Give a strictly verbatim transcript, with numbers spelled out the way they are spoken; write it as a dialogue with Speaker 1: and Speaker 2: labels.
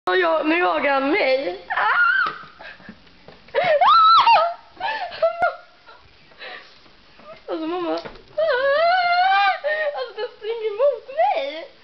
Speaker 1: Och jag, nu jagar han mig. Ah! Alltså mamma. Ah! Alltså den springer mot mig.